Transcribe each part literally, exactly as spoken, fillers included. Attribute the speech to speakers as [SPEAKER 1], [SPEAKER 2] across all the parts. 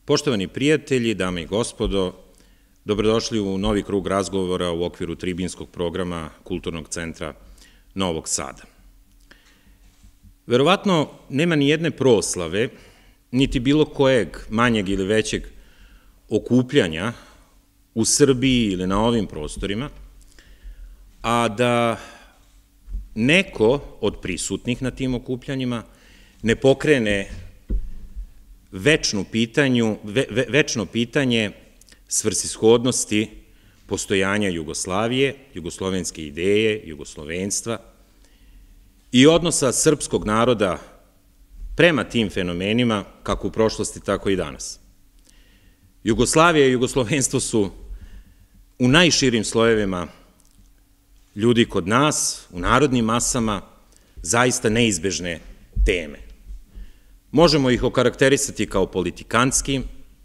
[SPEAKER 1] Poštovani prijatelji, dame i gospodo, dobrodošli u novi krug razgovora u okviru tribinskog programa Kulturnog centra Novog Sada. Verovatno nema ni jedne proslave, niti bilo kojeg manjeg ili većeg okupljanja u Srbiji ili na ovim prostorima, a da neko od prisutnih na tim okupljanjima ne pokrene večno pitanju, ve, večno pitanje svrsishodnosti postojanja Jugoslavije, jugoslovenske ideje, jugoslovenstva i odnosa srpskog naroda prema tim fenomenima, kako u prošlosti, tako i danas. Jugoslavija i jugoslovenstvo su u najširim slojevima ljudi kod nas, u narodnim masama, zaista neizbežne teme. Možemo ih okarakterisati kao politikanski,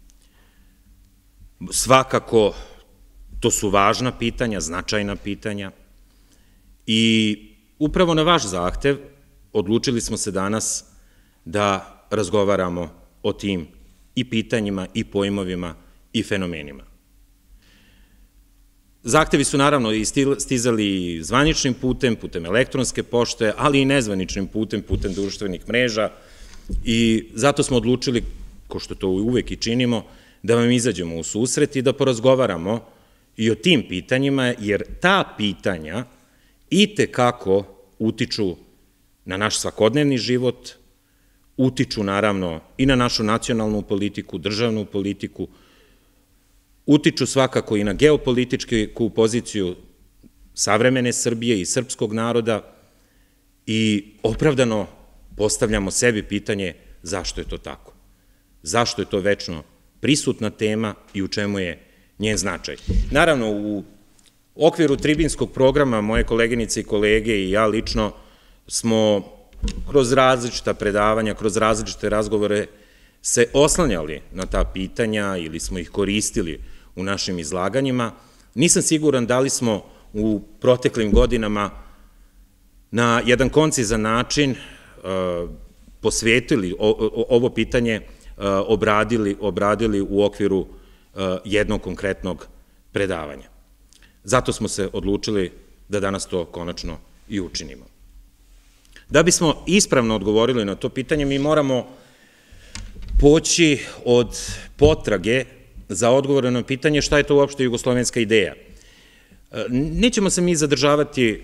[SPEAKER 1] svakako to su važna pitanja, značajna pitanja i upravo na vaš zahtev odlučili smo se danas da razgovaramo o tim i pitanjima i pojmovima i fenomenima. Zahtevi su naravno i stizali zvaničnim putem, putem elektronske pošte, ali i nezvaničnim putem, putem društvenih mreža i zato smo odlučili, ko što to uvek i činimo, da vam izađemo u susret i da porazgovaramo i o tim pitanjima, jer ta pitanja itekako utiču na naš svakodnevni život, utiču naravno i na našu nacionalnu politiku, državnu politiku, utiču svakako i na geopolitičku poziciju savremene Srbije i srpskog naroda i opravdano postavljamo sebi pitanje zašto je to tako, zašto je to večno prisutna tema i u čemu je njen značaj. Naravno, u okviru tribinskog programa moje koleginice i kolege i ja lično smo kroz različita predavanja, kroz različite razgovore se oslanjali na ta pitanja ili smo ih koristili u našim izlaganjima. Nisam siguran da li smo u proteklim godinama na jedan koncizan način posvetili ovo pitanje, obradili, obradili u okviru jednog konkretnog predavanja. Zato smo se odlučili da danas to konačno i učinimo. Da bismo ispravno odgovorili na to pitanje, mi moramo poći od potrage za odgovore na pitanje šta je to uopšte jugoslovenska ideja. Nećemo se mi zadržavati,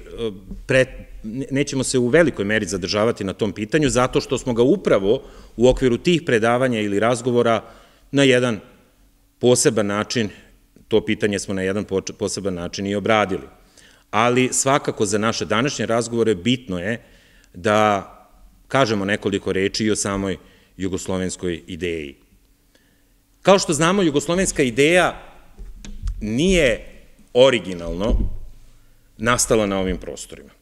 [SPEAKER 1] nećemo se u velikoj meri zadržavati na tom pitanju, zato što smo ga upravo u okviru tih predavanja ili razgovora na jedan poseban način, to pitanje smo na jedan poseban način i obradili. Ali svakako za naše današnje razgovore bitno je da kažemo nekoliko reči i o samoj jugoslovenskoj ideji. Kao što znamo, jugoslovenska ideja nije originalno nastala na ovim prostorima.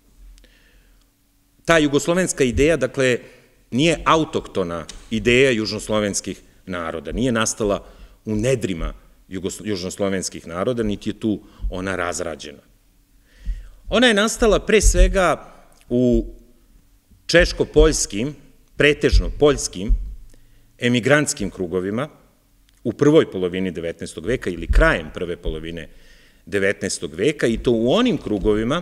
[SPEAKER 1] Ta jugoslovenska ideja, dakle, nije autohtona ideja južnoslovenskih naroda, nije nastala u nedrima južnoslovenskih naroda, niti je tu ona razrađena. Ona je nastala pre svega u češko-poljskim, pretežno poljskim, emigrantskim krugovima u prvoj polovini devetnaestog veka ili krajem prve polovine devetnaestog veka i to u onim krugovima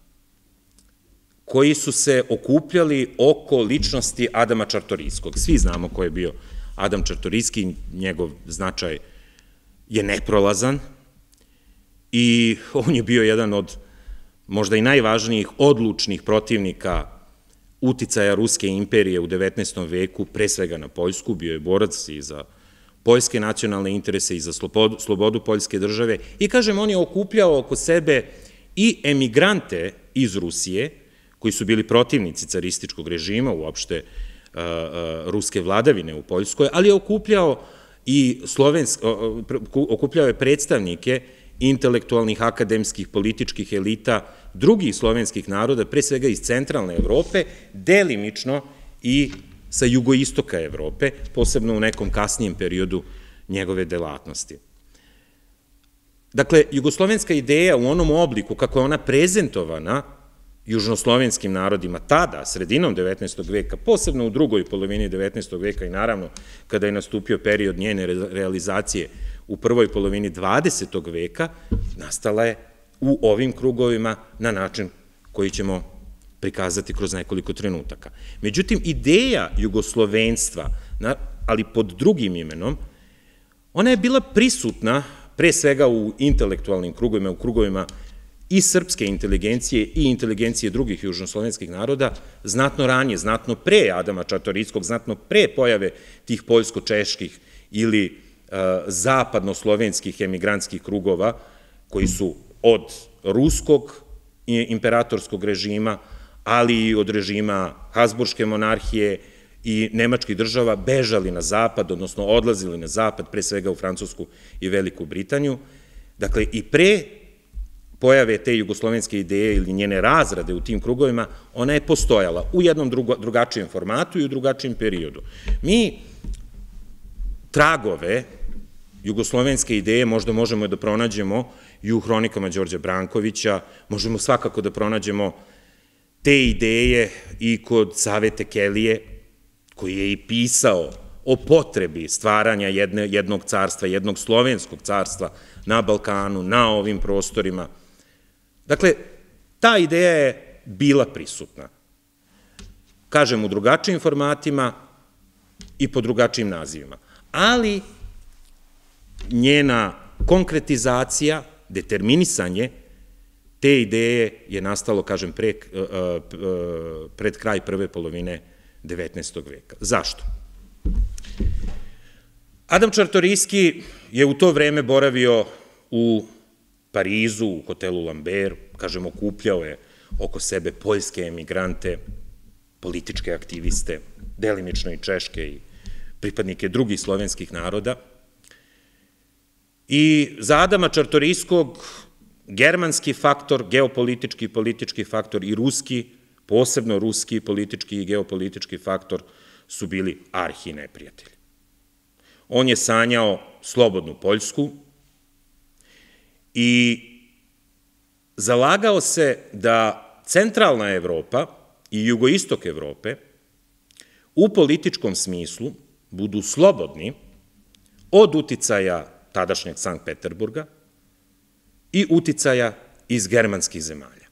[SPEAKER 1] koji su se okupljali oko ličnosti Adama Čartorijskog. Svi znamo ko je bio Adam Čartorijski, njegov značaj je neprolazan i on je bio jedan od možda i najvažnijih odlučnih protivnika uticaja Ruske imperije u devetnaestom veku, pre svega na Poljsku, bio je borac i za poljske nacionalne interese i za slobodu poljske države i, kažem, on je okupljao oko sebe i emigrante iz Rusije, koji su bili protivnici carističkog režima, uopšte ruske vladavine u Poljskoj, ali je okupljao i okupljao je predstavnike intelektualnih, akademskih, političkih elita drugih slovenskih naroda, pre svega iz centralne Evrope, delimično i sa jugoistoka Evrope, posebno u nekom kasnijem periodu njegove delatnosti. Dakle, jugoslovenska ideja u onom obliku kako je ona prezentovana južnoslovenskim narodima tada, sredinom devetnaestog veka, posebno u drugoj polovini devetnaestog veka i naravno kada je nastupio period njene realizacije u prvoj polovini dvadesetog veka, nastala je u ovim krugovima na način koji ćemo prikazati kroz nekoliko trenutaka. Međutim, ideja jugoslovenstva, ali pod drugim imenom, ona je bila prisutna pre svega u intelektualnim krugovima, u krugovima i srpske inteligencije i inteligencije drugih južnoslovenskih naroda, znatno ranije, znatno pre Adama Čartoriskog, znatno pre pojave tih poljsko-čeških ili zapadnoslovenskih emigrantskih krugova, koji su od ruskog imperatorskog režima, ali i od režima Habsburške monarhije i nemačkih država bežali na zapad, odnosno odlazili na zapad, pre svega u Francusku i Veliku Britaniju. Dakle, i pre pojave te jugoslovenske ideje ili njene razrade u tim krugovima, ona je postojala u jednom drugačijem formatu i u drugačijem periodu. Mi tragove jugoslovenske ideje možda možemo da pronađemo i u hronikama Đorđa Brankovića, možemo svakako da pronađemo te ideje i kod Savete Kelije, koji je i pisao o potrebi stvaranja jednog carstva, jednog slovenskog carstva na Balkanu, na ovim prostorima. Dakle, ta ideja je bila prisutna. Kažem, u drugačijim formatima i po drugačijim nazivima. Ali njena konkretizacija, determinisanje te ideje je nastalo, kažem, pred kraj prve polovine devetnaestog veka. Zašto? Adam Čartoriski je u to vreme boravio u Parizu, u hotelu Lambert, kažem, okupljao je oko sebe poljske emigrante, političke aktiviste, delimično i češke i pripadnike drugih slovenskih naroda. I za Adama Čartoriskog germanski faktor, geopolitički i politički faktor i ruski, posebno ruski politički i geopolitički faktor su bili arhi neprijatelji. On je sanjao slobodnu Poljsku i zalagao se da centralna Evropa i jugoistok Evrope u političkom smislu budu slobodni od uticaja tadašnjeg Sankt Peterburga i uticaja iz germanskih zemalja.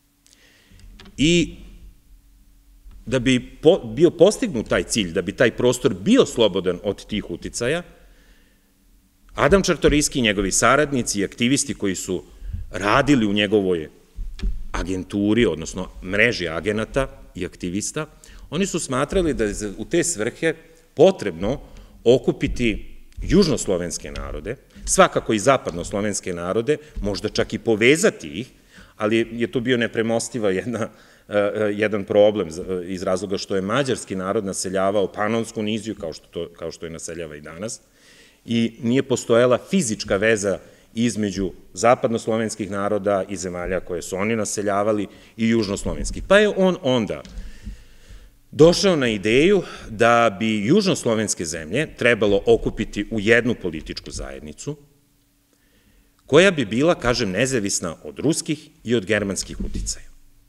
[SPEAKER 1] I da bi bio postignut taj cilj, da bi taj prostor bio slobodan od tih uticaja, Adam Čartoriski i njegovi saradnici i aktivisti koji su radili u njegovoj agenturi, odnosno mreži agenata i aktivista, oni su smatrali da je u te svrhe potrebno okupiti južnoslovenske narode, svakako i zapadnoslovenske narode, možda čak i povezati ih, ali je to bio nepremostiva jedan problem iz razloga što je mađarski narod naseljavao Panonsku niziju, kao što je naseljava i danas, i nije postojala fizička veza između zapadnoslovenskih naroda i zemalja koje su oni naseljavali i južnoslovenskih. Pa je on onda došao na ideju da bi južnoslovenske zemlje trebalo okupiti u jednu političku zajednicu, koja bi bila, kažem, nezavisna od ruskih i od germanskih uticaja.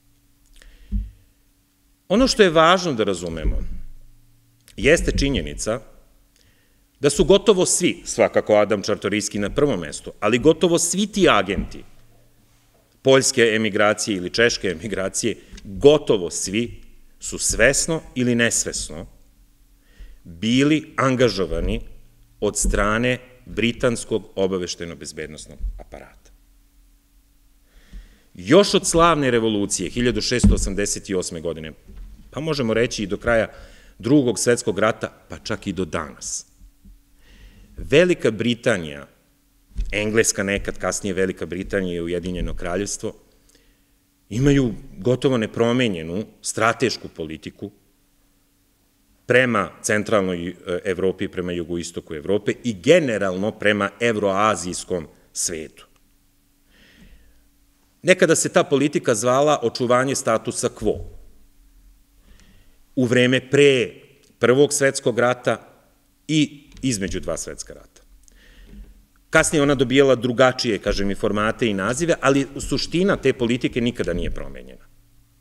[SPEAKER 1] Ono što je važno da razumemo jeste činjenica da su gotovo svi, svakako Adam Čartoriski na prvom mestu, ali gotovo svi ti agenti poljske emigracije ili češke emigracije, gotovo svi su svesno ili nesvesno bili angažovani od strane britanskog obavešteno-bezbednosnog aparata. Još od slavne revolucije hiljadu šeststo osamdeset osme. godine, pa možemo reći i do kraja Drugog svetskog rata, pa čak i do danas, Velika Britanija, Engleska nekad, kasnije Velika Britanija i Ujedinjeno kraljevstvo, imaju gotovo nepromenjenu stratešku politiku prema centralnoj Evropi, prema jugoistoku Evrope i generalno prema evroazijskom svetu. Nekada se ta politika zvala očuvanje statusa quo. U vreme pre Prvog svetskog rata i između dva svetska rata. Kasnije ona dobijala drugačije, kažem, i formate i nazive, ali suština te politike nikada nije promenjena.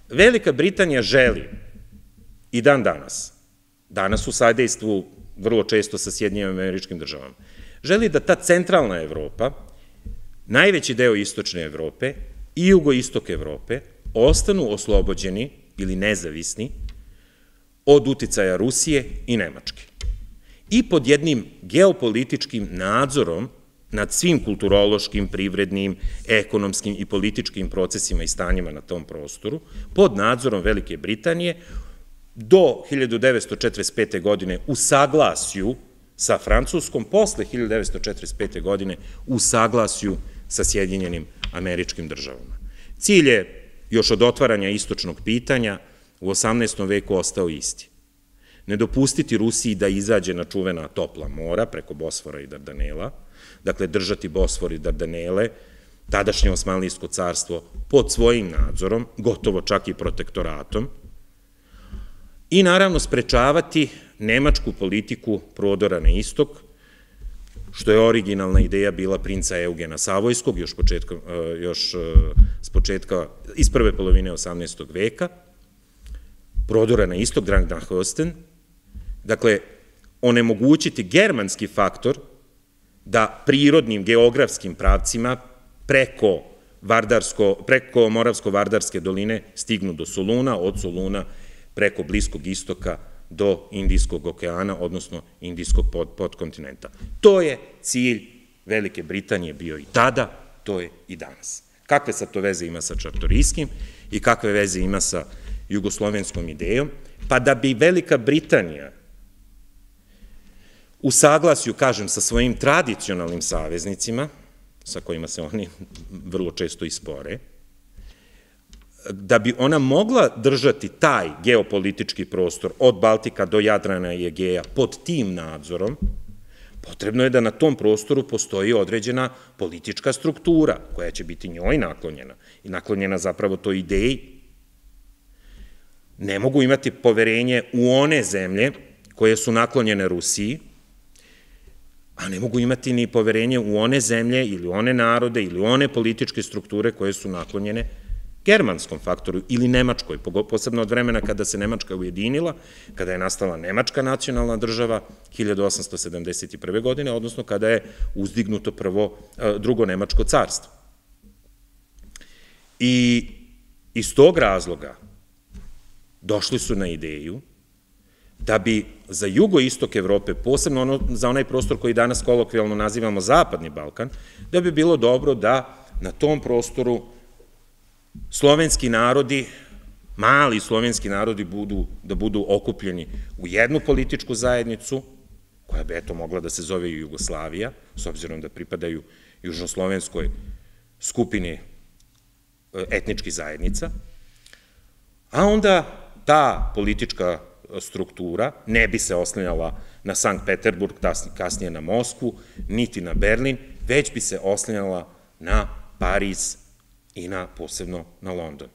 [SPEAKER 1] Velika Britanija želi i dan danas, danas u sadejstvu vrlo često sa Sjedinjenim Američkim Državama, želi da ta centralna Evropa, najveći deo istočne Evrope i jugoistok Evrope ostanu oslobođeni ili nezavisni od uticaja Rusije i Nemačke. I pod jednim geopolitičkim nadzorom nad svim kulturološkim, privrednim, ekonomskim i političkim procesima i stanjima na tom prostoru, pod nadzorom Velike Britanije, do hiljadu devetsto četrdeset pete. godine u saglasju sa Francuskom, posle hiljadu devetsto četrdeset pete. godine u saglasju sa Sjedinjenim Američkim Državama. Cilj je još od otvaranja istočnog pitanja u osamnaestom veku ostao isti. Ne dopustiti Rusiji da izađe na čuvena topla mora preko Bosfora i Dardanela, dakle držati Bosfor i Dardanele, tadašnje Osmanlijsko carstvo, pod svojim nadzorom, gotovo čak i protektoratom, i naravno sprečavati nemačku politiku prodora na istok, što je originalna ideja bila princa Eugena Savojskog, još, početka, još s početka, iz prve polovine osamnaestog veka, prodora na istok, Drang nach Osten, dakle, onemogućiti germanski faktor da prirodnim geografskim pravcima preko, preko Moravsko-Vardarske doline stignu do Soluna, od Soluna preko Bliskog istoka do Indijskog okeana, odnosno Indijskog podkontinenta. To je cilj Velike Britanije bio i tada, to je i danas. Kakve sad to veze ima sa Čartorijskim i kakve veze ima sa jugoslovenskom idejom? Pa da bi Velika Britanija u saglasju, kažem, sa svojim tradicionalnim saveznicima, sa kojima se oni vrlo često i spore, da bi ona mogla držati taj geopolitički prostor od Baltika do Jadrana i Egeja pod tim nadzorom, potrebno je da na tom prostoru postoji određena politička struktura koja će biti njoj naklonjena i naklonjena zapravo toj ideji. Ne mogu imati poverenje u one zemlje koje su naklonjene Rusiji, a ne mogu imati ni poverenje u one zemlje ili one narode ili one političke strukture koje su naklonjene germanskom faktoru ili Nemačkoj, posebno od vremena kada se Nemačka ujedinila, kada je nastala Nemačka nacionalna država hiljadu osamsto sedamdeset prve. godine, odnosno kada je uzdignuto prvo, drugo Nemačko carstvo. I iz tog razloga došli su na ideju da bi za jugoistok Evrope, posebno ono, za onaj prostor koji danas kolokvijalno nazivamo Zapadni Balkan, da bi bilo dobro da na tom prostoru slovenski narodi, mali slovenski narodi budu, da budu okupljeni u jednu političku zajednicu, koja bi eto mogla da se zove i Jugoslavija, s obzirom da pripadaju južnoslovenskoj skupini etničkih zajednica, a onda ta politička struktura ne bi se oslanjala na Sankt Peterburg, kasnije na Moskvu, niti na Berlin, već bi se oslanjala na Pariz i na, posebno na London.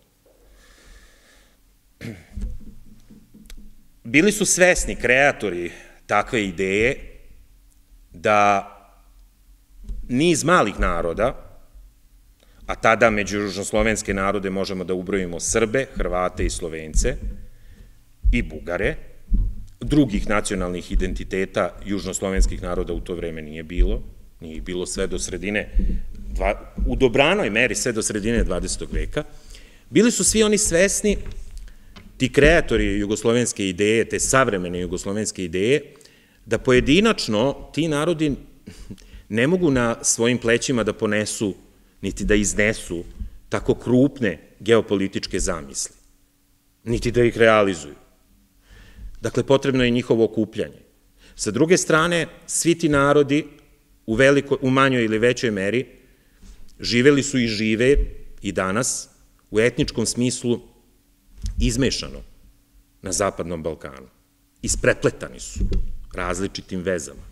[SPEAKER 1] Bili su svesni kreatori takve ideje da niz malih naroda, a tada među južnoslovenske narode možemo da ubrojimo Srbe, Hrvate i Slovence i Bugare, drugih nacionalnih identiteta južnoslovenskih naroda u to vreme nije bilo, nije bilo sve do sredine, u dobranoj meri sve do sredine dvadesetog veka, bili su svi oni svesni, ti kreatori jugoslovenske ideje, te savremene jugoslovenske ideje, da pojedinačno ti narodi ne mogu na svojim plećima da ponesu, niti da iznesu tako krupne geopolitičke zamisli, niti da ih realizuju. Dakle, potrebno je njihovo okupljanje. Sa druge strane, svi ti narodi u, veliko, u manjoj ili većoj meri živeli su i žive i danas u etničkom smislu izmešano na Zapadnom Balkanu. Isprepletani su različitim vezama.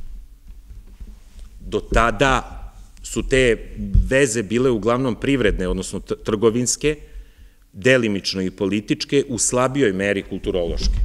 [SPEAKER 1] Do tada su te veze bile uglavnom privredne, odnosno trgovinske, delimično i političke, u slabijoj meri kulturološke.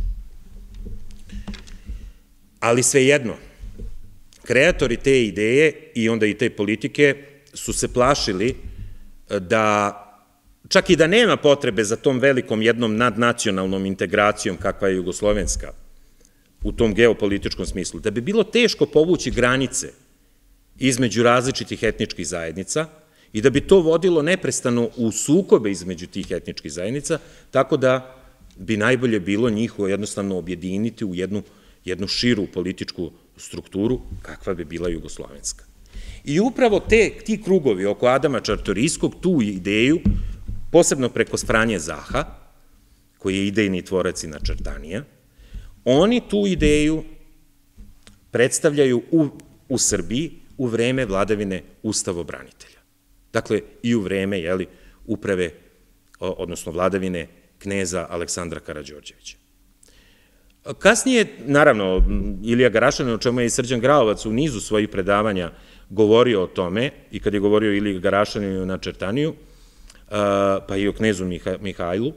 [SPEAKER 1] Ali svejedno, kreatori te ideje i onda i te politike su se plašili da čak i da nema potrebe za tom velikom jednom nadnacionalnom integracijom kakva je jugoslovenska u tom geopolitičkom smislu, da bi bilo teško povući granice između različitih etničkih zajednica i da bi to vodilo neprestano u sukobe između tih etničkih zajednica, tako da bi najbolje bilo njih jednostavno objediniti u jednu, jednu širu političku strukturu kakva bi bila jugoslovenska. I upravo te, ti krugovi oko Adama Čartorijskog tu ideju, posebno preko Franje Zaha, koji je idejni tvorac i načrtanija, oni tu ideju predstavljaju u, u Srbiji u vreme vladavine ustavobranitelja. Dakle, i u vreme, jeli, uprave, odnosno vladavine kneza Aleksandra Karađorđevića. Kasnije, naravno, Ilija Garašanin, o čemu je i Srđan Graovac u nizu svojih predavanja govorio o tome, i kad je govorio o Iliji Garašaninu i o načrtaniju, pa i o knezu Mihajlu,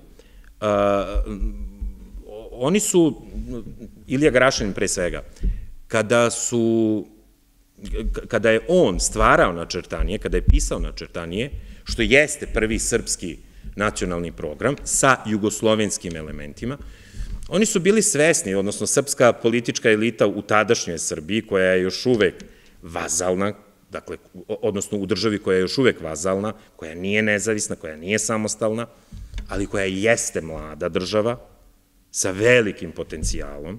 [SPEAKER 1] oni su, Ilija Garašanin pre svega, kada su, kada je on stvarao načrtanije, kada je pisao načrtanije, što jeste prvi srpski nacionalni program sa jugoslovenskim elementima, oni su bili svesni, odnosno srpska politička elita u tadašnjoj Srbiji, koja je još uvek vazalna, dakle, odnosno u državi koja je još uvek vazalna, koja nije nezavisna, koja nije samostalna, ali koja jeste mlada država, sa velikim potencijalom,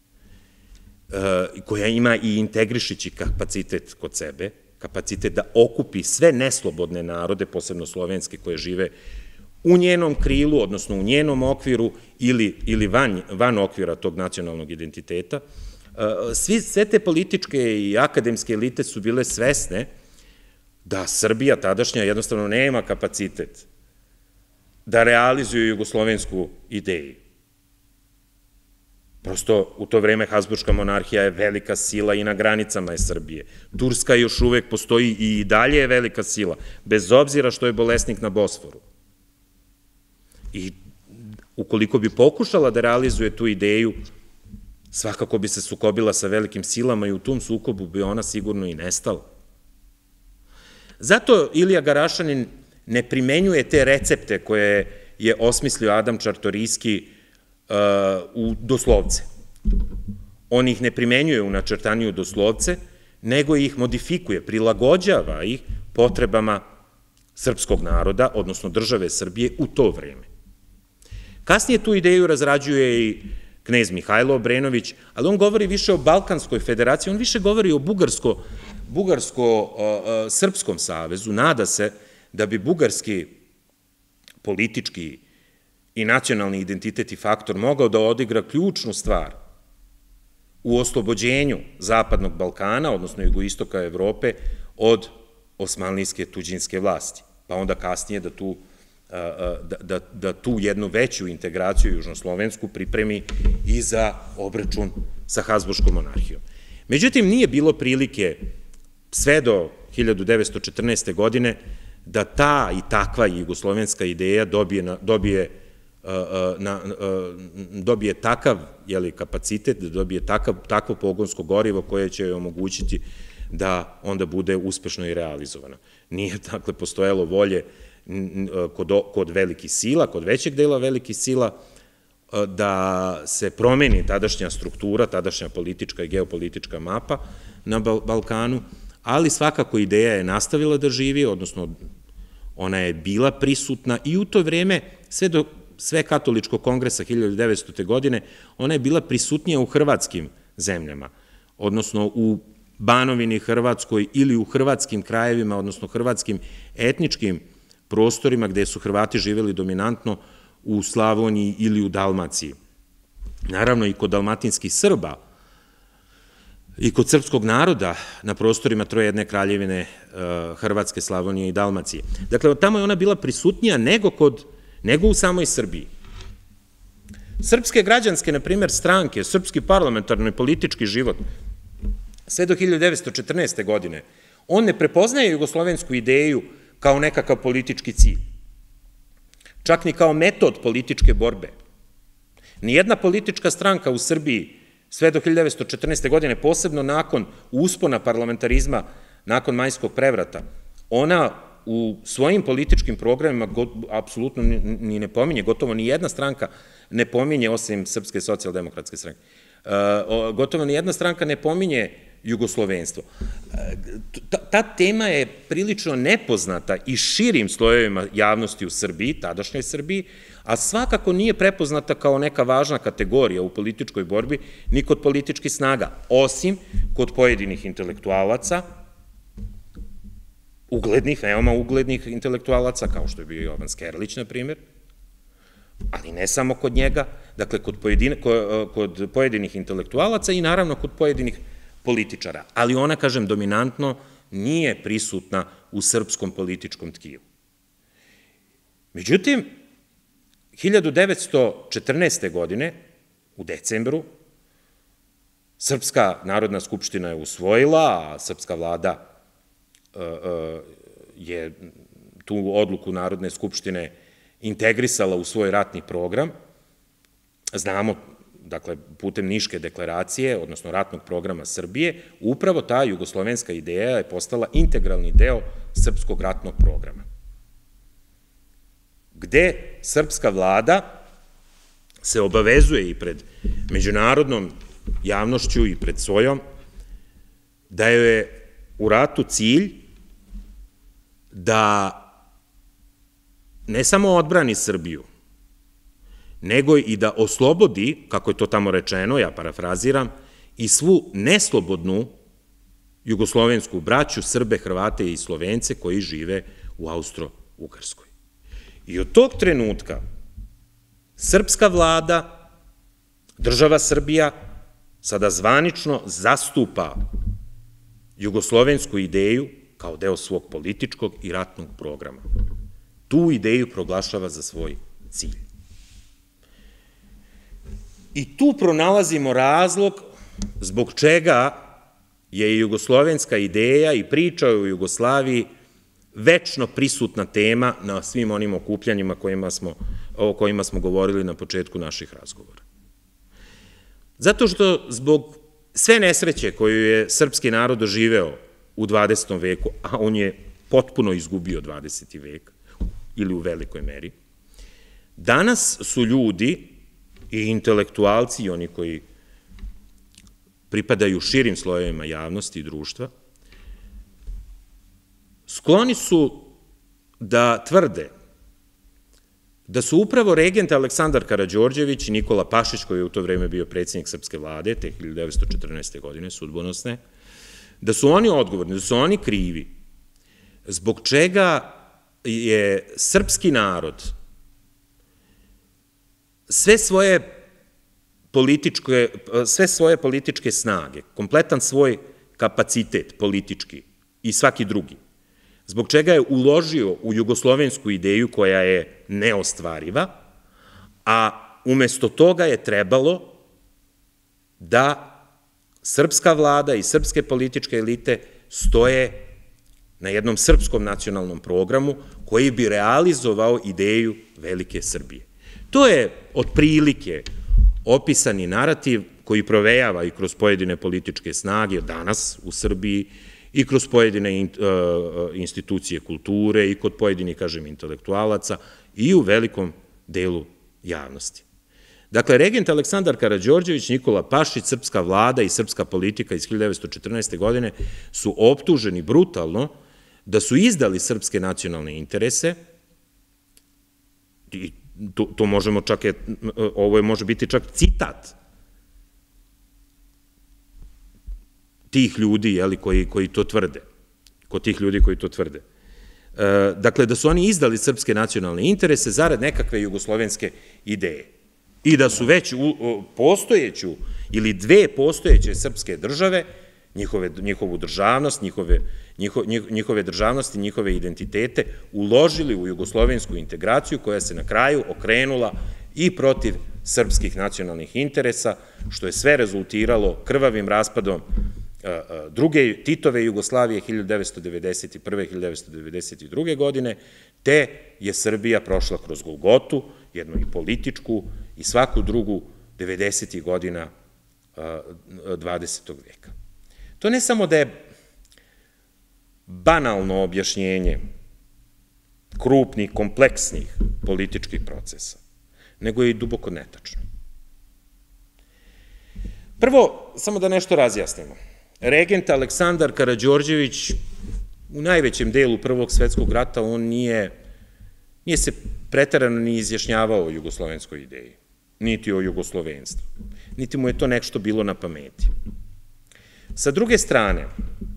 [SPEAKER 1] koja ima i integrišići kapacitet kod sebe, kapacitet da okupi sve neslobodne narode, posebno slovenske, koje žive u njenom krilu, odnosno u njenom okviru ili van okvira tog nacionalnog identiteta. Sve te političke i akademske elite su bile svesne da Srbija tadašnja jednostavno nema kapacitet da realizuju jugoslovensku ideju. Prosto, u to vreme Habsburška monarhija je velika sila i na granicama je Srbije. Turska još uvek postoji i dalje je velika sila, bez obzira što je bolesnik na Bosforu. I ukoliko bi pokušala da realizuje tu ideju, svakako bi se sukobila sa velikim silama i u tom sukobu bi ona sigurno i nestala. Zato Ilija Garašanin ne primenjuje te recepte koje je osmislio Adam Čartorijski u doslovce. On ih ne primenjuje u načrtaniju doslovce, nego ih modifikuje, prilagođava ih potrebama srpskog naroda, odnosno države Srbije u to vreme. Kasnije tu ideju razrađuje i knez Mihajlo Obrenović, ali on govori više o Balkanskoj federaciji, on više govori o Bugarsko-Srpskom savezu, nada se da bi bugarski politički i nacionalni identitet i faktor mogao da odigra ključnu stvar u oslobođenju Zapadnog Balkana, odnosno jugoistoka Evrope, od osmanlijske tuđinske vlasti, pa onda kasnije da tu da tu jednu veću integraciju južnoslovensku pripremi i za obračun sa Habsburškom monarhijom. Međutim, nije bilo prilike sve do hiljadu devetsto četrnaeste. godine da ta i takva jugoslovenska ideja dobije dobije takav kapacitet, da dobije takvo pogonsko gorivo koje će joj omogućiti da onda bude uspešno i realizovana. Nije, dakle, postojalo volje kod velikih sila, kod većeg dela velikih sila, da se promeni tadašnja struktura, tadašnja politička i geopolitička mapa na Balkanu, ali svakako ideja je nastavila da živi, odnosno ona je bila prisutna i u to vreme, sve do sve katoličkog kongresa hiljadu devetstote. godine, ona je bila prisutnija u hrvatskim zemljama, odnosno u Banovini Hrvatskoj ili u hrvatskim krajevima, odnosno hrvatskim etničkim prostorima gde su Hrvati živeli dominantno u Slavoniji ili u Dalmaciji. Naravno i kod dalmatinskih Srba i kod srpskog naroda na prostorima trojedne kraljevine Hrvatske, Slavonije i Dalmacije. Dakle, tamo je ona bila prisutnija nego kod nego u samoj Srbiji. Srpske građanske, na primjer, stranke, srpski parlamentarni politički život, sve do hiljadu devetsto četrnaeste. godine, on ne prepoznaje jugoslovensku ideju kao nekakav politički cilj, čak ni kao metod političke borbe. Nijedna politička stranka u Srbiji sve do hiljadu devetsto četrnaeste. godine, posebno nakon uspona parlamentarizma, nakon Majskog prevrata, ona u svojim političkim programima apsolutno ni ne pominje, gotovo ni jedna stranka ne pominje, osim Srpske socijaldemokratske stranke, gotovo ni jedna stranka ne pominje jugoslovenstvo. Ta tema je prilično nepoznata i širim slojevima javnosti u Srbiji, tadašnjoj Srbiji, a svakako nije prepoznata kao neka važna kategorija u političkoj borbi ni kod političkih snaga, osim kod pojedinih intelektualaca, uglednih, veoma uglednih intelektualaca, kao što je bio Jovan Skerlić, na primjer, ali ne samo kod njega, dakle, kod pojedinih intelektualaca i naravno kod pojedinih političara, ali ona, kažem, dominantno nije prisutna u srpskom političkom tkivu. Međutim, hiljadu devetsto četrnaeste. godine, u decembru, Srpska narodna skupština je usvojila, a Srpska vlada je tu odluku Narodne skupštine integrisala u svoj ratni program. Znamo, dakle, putem Niške deklaracije, odnosno ratnog programa Srbije, upravo ta jugoslovenska ideja je postala integralni deo srpskog ratnog programa, gde srpska vlada se obavezuje i pred međunarodnom javnošću i pred svojom da je u ratu cilj da ne samo odbrani Srbiju, nego i da oslobodi, kako je to tamo rečeno, ja parafraziram, i svu neslobodnu jugoslovensku braću, Srbe, Hrvate i Slovence koji žive u Austro-Ugarskoj. I od tog trenutka srpska vlada, država Srbija, sada zvanično zastupa jugoslovensku ideju kao deo svog političkog i ratnog programa. Tu ideju proglašava za svoj cilj. I tu pronalazimo razlog zbog čega je jugoslovenska ideja i priča o Jugoslaviji večno prisutna tema na svim onim okupljanjima o kojima smo govorili na početku naših razgovora. Zato što zbog sve nesreće koju je srpski narod doživeo u dvadesetom veku, a on je potpuno izgubio dvadeseti vek, ili u velikoj meri, danas su ljudi i intelektualci i oni koji pripadaju širim slojevima javnosti i društva, skloni su da tvrde da su upravo regent Aleksandar Karađorđević i Nikola Pašić, koji je u to vreme bio predsjednik srpske vlade, te hiljadu devetsto četrnaeste. godine, sudbonosne, da su oni odgovorni, da su oni krivi, zbog čega je srpski narod sve svoje političke, sve svoje političke snage, kompletan svoj kapacitet politički i svaki drugi, zbog čega je uložio u jugoslovensku ideju koja je neostvariva, a umesto toga je trebalo da srpska vlada i srpske političke elite stoje na jednom srpskom nacionalnom programu koji bi realizovao ideju velike Srbije. To je otprilike opisani narativ koji provejava i kroz pojedine političke snage danas u Srbiji i kroz pojedine institucije kulture i kod pojedinih, kažem, intelektualaca i u velikom delu javnosti. Dakle, regent Aleksandar Karađorđević, Nikola Pašić, srpska vlada i srpska politika iz hiljadu devetsto četrnaeste. godine su optuženi brutalno da su izdali srpske nacionalne interese, i to možemo čak, ovo može biti čak citat tih ljudi koji to tvrde, kod tih ljudi koji to tvrde. Dakle, da su oni izdali srpske nacionalne interese zarad nekakve jugoslovenske ideje i da su već postojeću ili dve postojeće srpske države, njihovu državnost, njihove državnosti, njihove identitete uložili u jugoslovensku integraciju koja se na kraju okrenula i protiv srpskih nacionalnih interesa, što je sve rezultiralo krvavim raspadom druge Titove Jugoslavije hiljadu devetsto devedeset prve. i hiljadu devetsto devedeset druge. godine, te je Srbija prošla kroz Golgotu, jednu i političku i svaku drugu devedesetih godina dvadesetog veka. To ne samo da je banalno objašnjenje krupnih, kompleksnih političkih procesa, nego je i duboko netačno. Prvo, samo da nešto razjasnimo. Regent Aleksandar Karađorđević u najvećem delu Prvog svetskog rata on nije, nije se preterano ni izjašnjavao o jugoslovenskoj ideji, niti o jugoslovenstvu, niti mu je to nešto bilo na pameti. Sa druge strane,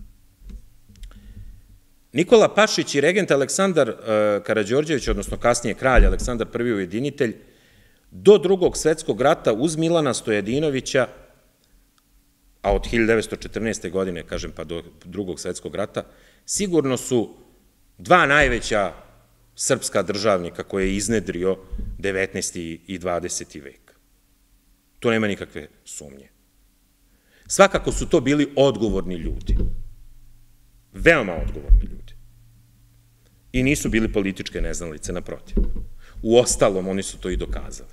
[SPEAKER 1] Nikola Pašić i regent Aleksandar Karađorđević, odnosno kasnije kralj Aleksandar Prvi ujedinitelj, do Drugog svetskog rata uz Milana Stojadinovića, a od hiljadu devetsto četrnaeste. godine, kažem, pa do Drugog svetskog rata, sigurno su dva najveća srpska državnika koje je iznedrio devetnaesti. i dvadeseti vek. To nema nikakve sumnje. Svakako su to bili odgovorni ljudi. Veoma odgovorni ljudi. I nisu bili političke neznalice, naprotiv. Uostalom, oni su to i dokazali.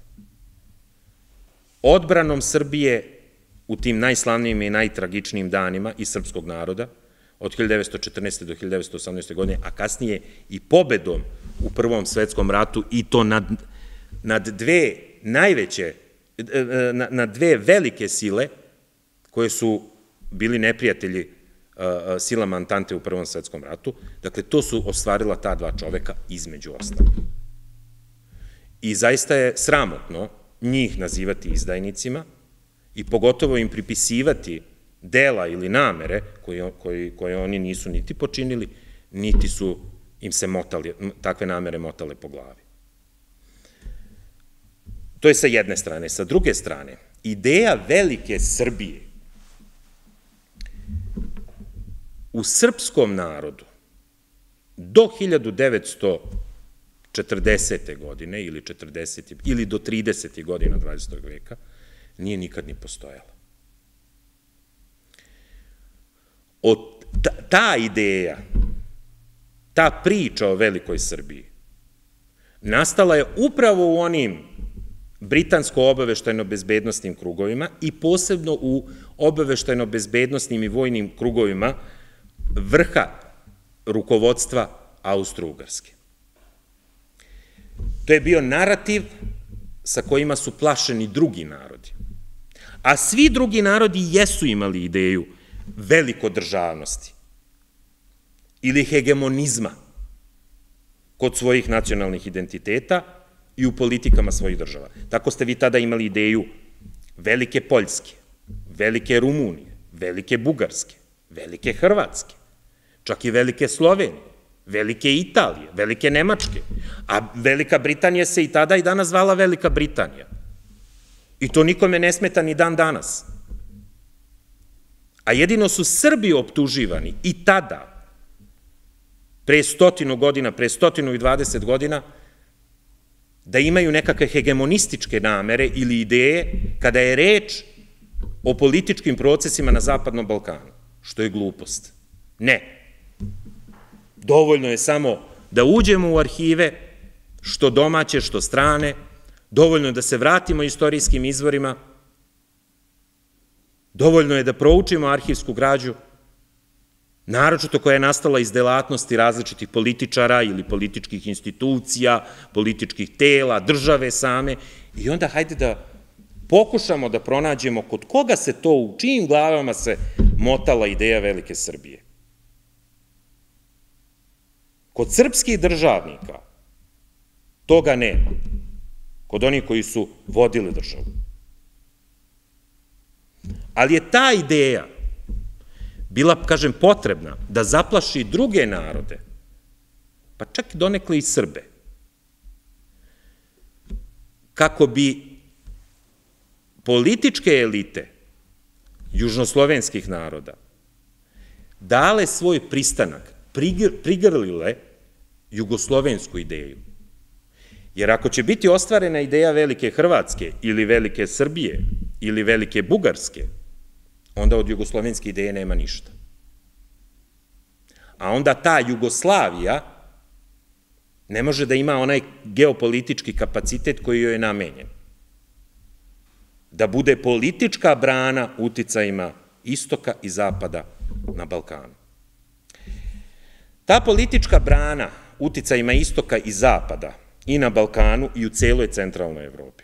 [SPEAKER 1] Odbranom Srbije u tim najslavnijim i najtragičnijim danima i srpskog naroda, od hiljadu devetsto četrnaeste. do hiljadu devetsto osamnaeste. godine, a kasnije i pobedom u Prvom svetskom ratu, i to nad dve najveće, nad dve velike sile, koje su bili neprijatelji silama Antante u Prvom svetskom ratu, dakle, to su ostvarila ta dva čoveka između ostalih. I zaista je sramotno njih nazivati izdajnicima i pogotovo im pripisivati dela ili namere koje oni nisu niti počinili, niti su im se takve namere motale po glavi. To je sa jedne strane. Sa druge strane, ideja velike Srbije u srpskom narodu do hiljadu devetsto četrdesete. godine ili četrdesete. ili do tridesetih godina dvadesetog veka nije nikad ni postojala. Ta ideja, ta priča o velikoj Srbiji nastala je upravo u onim britansko-obaveštajno-bezbednostnim krugovima i posebno u obaveštajno-bezbednostnim i vojnim krugovima vrha rukovodstva Austro-Ugarske. To je bio narativ sa kojima su plašeni drugi narodi. A svi drugi narodi jesu imali ideju velikodržavnosti ili hegemonizma kod svojih nacionalnih identiteta i u politikama svojih država. Tako ste vi tada imali ideju velike Poljske, velike Rumunije, velike Bugarske, velike Hrvatske, čak i velike Slovenije, velike Italije, velike Nemačke, a Velika Britanija se i tada i danas zvala Velika Britanija. I to nikome ne smeta ni dan danas. A jedino su Srbi optuživani i tada, pre stotinu godina, pre stotinu i dvadeset godina, da imaju nekakve hegemonističke namere ili ideje kada je reč o političkim procesima na Zapadnom Balkanu, što je glupost. Ne. Dovoljno je samo da uđemo u arhive, što domaće, što strane, dovoljno je da se vratimo istorijskim izvorima, dovoljno je da proučimo arhivsku građu, naročito koja je nastala iz delatnosti različitih političara ili političkih institucija, političkih tela, države same, i onda hajde da pokušamo da pronađemo kod koga se to, u čijim glavama se motala ideja velike Srbije. Kod srpskih državnika toga nema, kod onih koji su vodili državu. Ali je ta ideja bila, kažem, potrebna da zaplaši druge narode, pa čak i donekle i Srbe, kako bi političke elite južnoslovenskih naroda dale svoj pristanak, prigrlile jugoslovensku ideju. Jer ako će biti ostvarena ideja velike Hrvatske ili velike Srbije ili velike Bugarske, onda od jugoslovenske ideje nema ništa. A onda ta Jugoslavija ne može da ima onaj geopolitički kapacitet koji joj je namenjen. Da bude politička brana uticajima istoka i zapada na Balkanu. Ta politička brana uticajima istoka i zapada i na Balkanu i u celoj centralnoj Evropi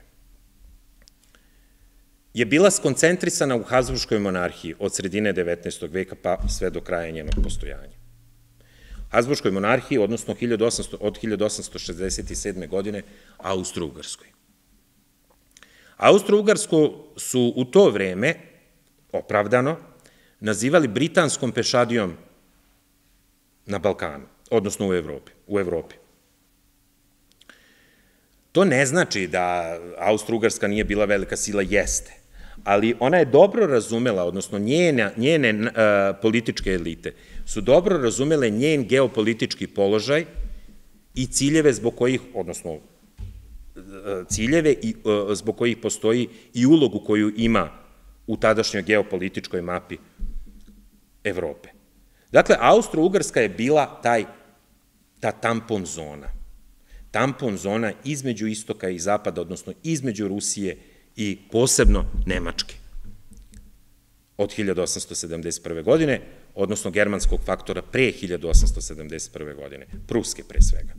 [SPEAKER 1] je bila skoncentrisana u Habsburškoj monarhiji od sredine devetnaestog veka pa sve do kraja njenog postojanja. Habsburškoj monarhiji, odnosno od hiljadu osamsto šezdeset sedme. godine Austro-Ugarskoj. Austro-Ugarsku su u to vreme, opravdano, nazivali britanskom pešadijom na Balkanu, odnosno u Evropi. To ne znači da Austro-Ugarska nije bila velika sila, jeste, ali ona je dobro razumela, odnosno njene političke elite su dobro razumele njen geopolitički položaj i ciljeve zbog kojih, odnosno ciljeve zbog kojih postoji i ulogu koju ima u tadašnjoj geopolitičkoj mapi Evrope. Dakle, Austro-Ugarska je bila ta tampon zona. Tampon zona između istoka i zapada, odnosno između Rusije i posebno Nemačke od hiljadu osamsto sedamdeset prve. godine, odnosno germanskog faktora pre hiljadu osamsto sedamdeset prve. godine, Pruske pre svega.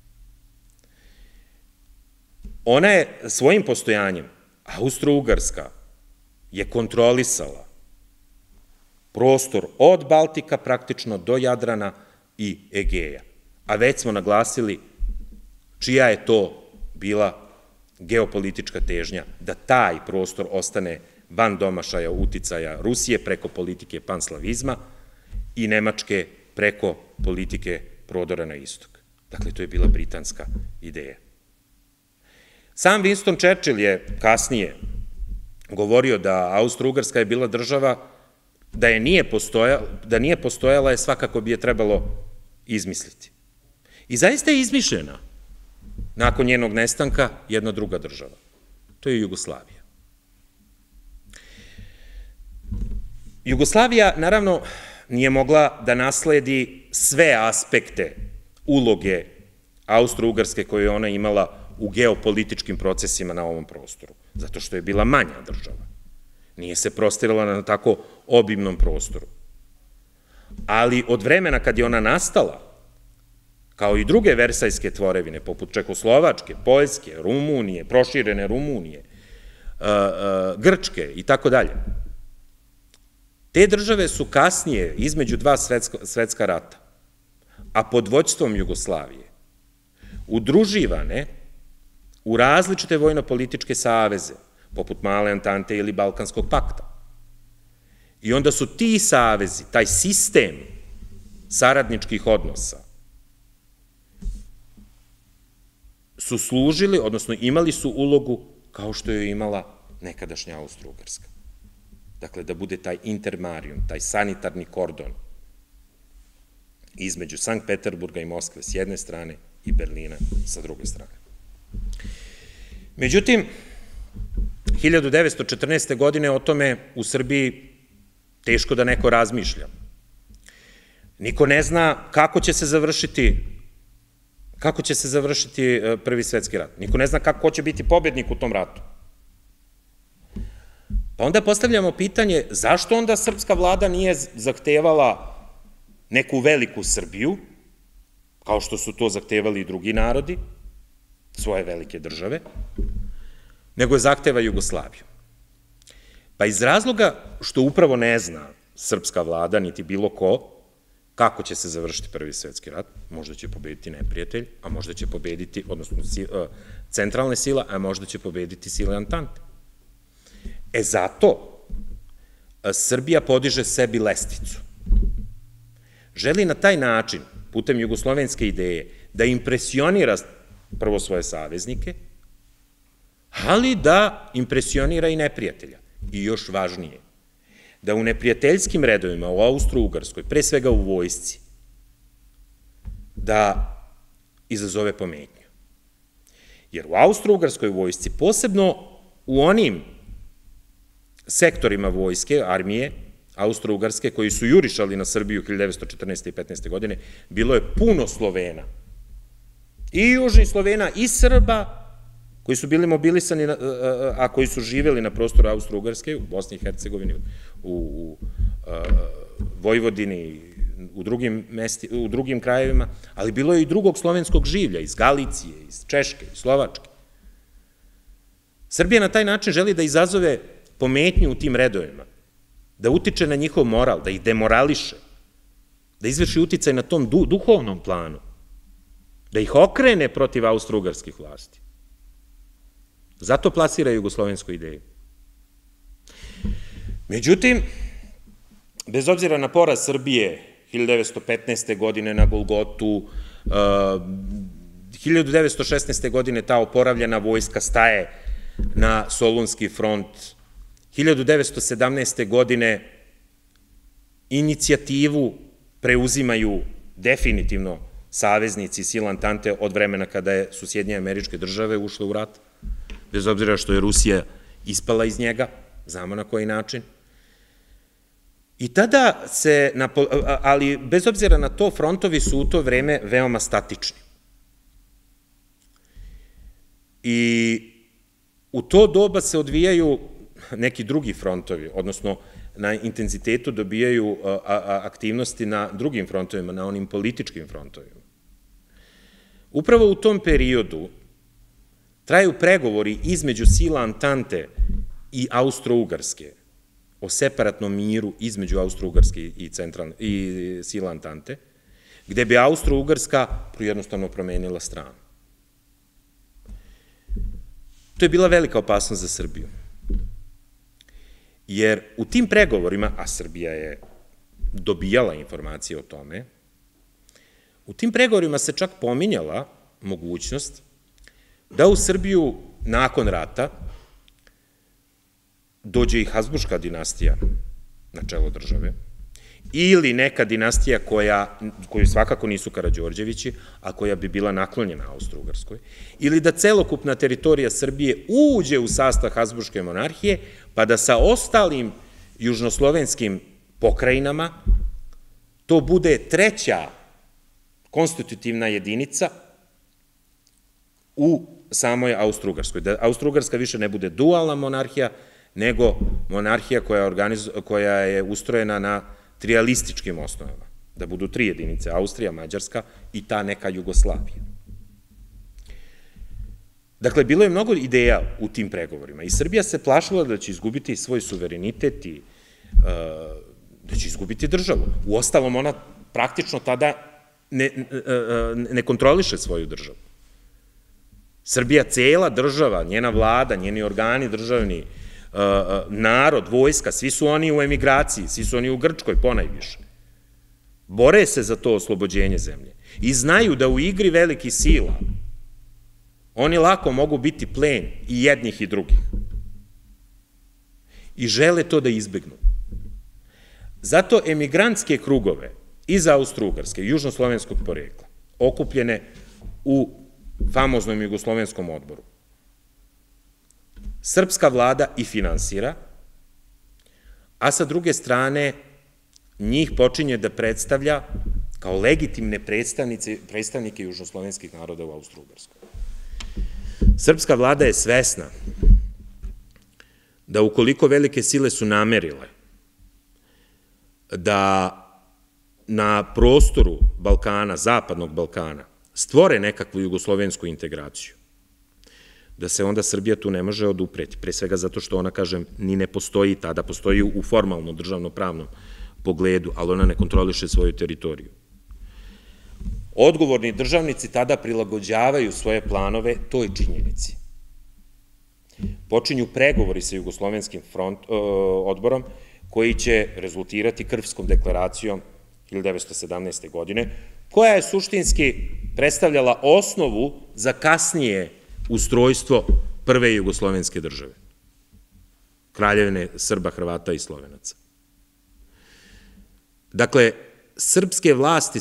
[SPEAKER 1] Ona je svojim postojanjem, Austro-Ugarska, je kontrolisala prostor od Baltika praktično do Jadrana i Egeja. A već smo naglasili čija je to bila geopolitička težnja, da taj prostor ostane van domašaja uticaja Rusije preko politike panslavizma i Nemačke preko politike prodora na istok. Dakle, to je bila britanska ideja. Sam Winston Churchill je kasnije govorio da Austro-Ugarska je bila država, da je nije postojala, je svakako bi je trebalo izmisliti. I zaista je izmišljena nakon njenog nestanka jedna druga država. To je Jugoslavija. Jugoslavija, naravno, nije mogla da nasledi sve aspekte uloge Austro-Ugarske koje je ona imala u geopolitičkim procesima na ovom prostoru, zato što je bila manja država. Nije se prostirala na tako obimnom prostoru. Ali od vremena kad je ona nastala, kao i druge versajske tvorevine, poput Čehoslovačke, Poljske, Rumunije, proširene Rumunije, Grčke i tako dalje, te države su kasnije, između dva svetska rata, a pod vođstvom Jugoslavije, udruživane u različite vojno-političke saveze, poput Male Antante ili Balkanskog pakta. I onda su ti savezi, taj sistem saradničkih odnosa, su služili, odnosno imali su ulogu kao što je imala nekadašnja Austro-Ugarska. Dakle, da bude taj intermarijum, taj sanitarni kordon između Sankt Peterburga i Moskve s jedne strane i Berlina sa druge strane. Međutim, hiljadu devetsto četrnaeste. godine o tome u Srbiji teško da neko razmišlja. Niko ne zna kako će se završiti kako će se završiti Prvi svetski rat. Niko ne zna ko će biti pobednik u tom ratu. Pa onda postavljamo pitanje zašto onda srpska vlada nije zahtevala neku veliku Srbiju, kao što su to zahtevali i drugi narodi, svoje velike države, nego je zahteva Jugoslaviju. Pa iz razloga što upravo ne zna srpska vlada, niti bilo ko, kako će se završiti Prvi svetski rat, možda će pobediti neprijatelj, a možda će pobediti, odnosno centralne sila, a možda će pobediti sile Antante. E zato Srbija podiže sebi lestvicu. Želi na taj način, putem jugoslovenske ideje, da impresionira prvo svoje saveznike, ali da impresionira i neprijatelja. I još važnije, da u neprijateljskim redovima, u Austro-Ugarskoj, pre svega u vojsci, da izazove pometnju. Jer u Austro-Ugarskoj vojsci, posebno u onim sektorima vojske, armije, Austro-Ugarske, koji su jurišali na Srbiju hiljadu devetsto četrnaeste. i petnaeste. godine, bilo je puno Slovena. I južnih Slovena, i Srba, koji su bili mobilisani, a koji su živjeli na prostoru Austro-Ugarske, u Bosni i Hercegovini, u Vojvodini, u drugim, mesti, u drugim krajevima, ali bilo je i drugog slovenskog življa, iz Galicije, iz Češke, iz Slovačke. Srbija na taj način želi da izazove pometnju u tim redovima, da utiče na njihov moral, da ih demorališe, da izvrši uticaj na tom duhovnom planu, da ih okrene protiv austro-ugarskih vlasti. Zato plasira jugoslovensku ideju. Međutim, bez obzira na poraz Srbije hiljadu devetsto petnaeste. godine na Golgotu, hiljadu devetsto šesnaeste. godine ta oporavljena vojska staje na Solunski front, hiljadu devetsto sedamnaeste. godine inicijativu preuzimaju definitivno saveznici sila Antante od vremena kada su Sjedinjene Američke Države ušle u rat, bez obzira što je Rusija ispala iz njega, znamo na koji način. I tada se, ali bez obzira na to, frontovi su u to vreme veoma statični. I u to doba se odvijaju neki drugi frontovi, odnosno na intenzitetu dobijaju aktivnosti na drugim frontovima, na onim političkim frontovima. Upravo u tom periodu traju pregovori između sila Antante i Austro-Ugarske o separatnom miru između Austro-Ugarske i sila Antante, gde bi Austro-Ugarska jednostavno promenila stranu. To je bila velika opasnost za Srbiju. Jer u tim pregovorima, a Srbija je dobijala informacije o tome, u tim pregovorima se čak pominjala mogućnost da u Srbiju nakon rata dođe i Habsburška dinastija na čelo države, ili neka dinastija koju svakako nisu Karađorđevići, a koja bi bila naklonjena Austro-Ugarskoj, ili da celokupna teritorija Srbije uđe u sastav Habsburške monarhije, pa da sa ostalim južnoslovenskim pokrajinama to bude treća konstitutivna jedinica u samoj Austro-Ugarskoj. Da Austro-Ugarska više ne bude dualna monarhija, nego monarhija koja je ustrojena na trijalističkim osnovama, da budu tri jedinice, Austrija, Mađarska i ta neka Jugoslavija. Dakle, bilo je mnogo ideja u tim pregovorima i Srbija se plašila da će izgubiti svoj suverenitet i da će izgubiti državu. Uostalom, ona praktično tada ne kontroliše svoju državu. Srbija, cela država, njena vlada, njeni organi državni, narod, vojska, svi su oni u emigraciji, svi su oni u Grčkoj ponajviše. Bore se za to oslobođenje zemlje i znaju da u igri velikih sila oni lako mogu biti plen i jednih i drugih. I žele to da izbegnu. Zato emigrantske krugove iz Austro-Ugarske, južnoslovenskog porekla, okupljene u famoznom jugoslovenskom odboru, srpska vlada i finansira, a sa druge strane njih počinje da predstavlja kao legitimne predstavnike južnoslovenskih naroda u Austro-Ugarskoj. Srpska vlada je svesna da ukoliko velike sile su namerile da na prostoru Balkana, zapadnog Balkana, stvore nekakvu jugoslovensku integraciju, da se onda Srbija tu ne može odupreti, pre svega zato što ona, kažem, ni ne postoji tada, postoji u formalno državno-pravnom pogledu, ali ona ne kontroliše svoju teritoriju. Odgovorni državnici tada prilagođavaju svoje planove toj činjenici. Počinju pregovori sa jugoslovenskim odborom koji će rezultirati Krfskom deklaracijom hiljadu devetsto sedamnaeste. godine, koja je suštinski predstavljala osnovu za kasnije ustrojstvo prve jugoslovenske države, Kraljevine Srba, Hrvata i Slovenaca. Dakle, srpske vlasti,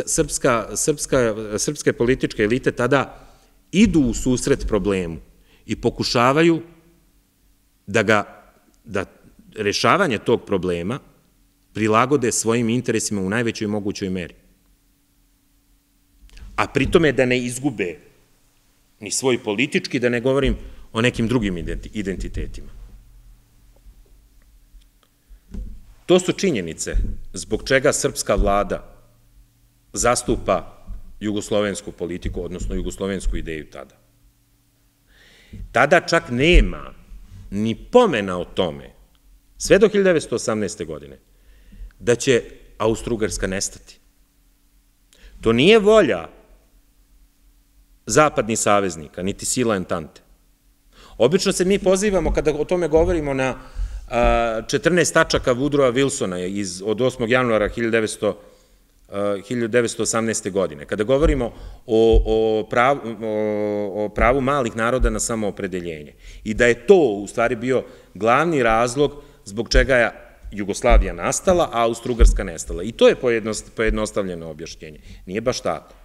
[SPEAKER 1] srpske političke elite tada idu u susret problemu i pokušavaju da ga, da rešavanje tog problema prilagode svojim interesima u najvećoj mogućoj meri. A pritome da ne izgube ni svoj politički, da ne govorim o nekim drugim identitetima. To su činjenice zbog čega srpska vlada zastupa jugoslovensku politiku, odnosno jugoslovensku ideju tada. Tada čak nema ni pomena o tome, sve do hiljadu devetsto osamnaeste. godine, da će Austro-Ugarska nestati. To nije volja zapadnih saveznika, niti sila Entante. Obično se mi pozivamo, kada o tome govorimo, na četrnaest tačaka Woodrowa Wilsona od osmog januara hiljadu devetsto osamnaeste. godine. Kada govorimo o pravu malih naroda na samoopredeljenje. I da je to u stvari bio glavni razlog zbog čega je Jugoslavija nastala, a Austro-Ugarska nestala. I to je pojednostavljeno objašnjenje. Nije baš tako.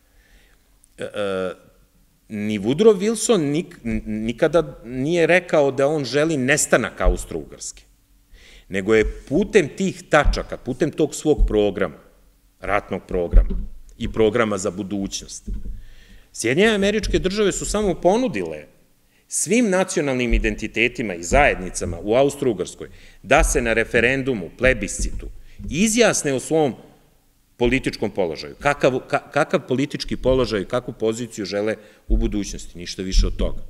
[SPEAKER 1] Ni Woodrow Wilson nikada nije rekao da on želi nestanak Austro-Ugarske, nego je putem tih tačaka, putem tog svog programa, ratnog programa i programa za budućnost, Sjedinjene Američke Države su samo ponudile svim nacionalnim identitetima i zajednicama u Austro-Ugarskoj da se na referendumu, plebiscitu izjasne o svom političkom položaju. Kakav politički položaj, kakvu poziciju žele u budućnosti, ništa više od toga.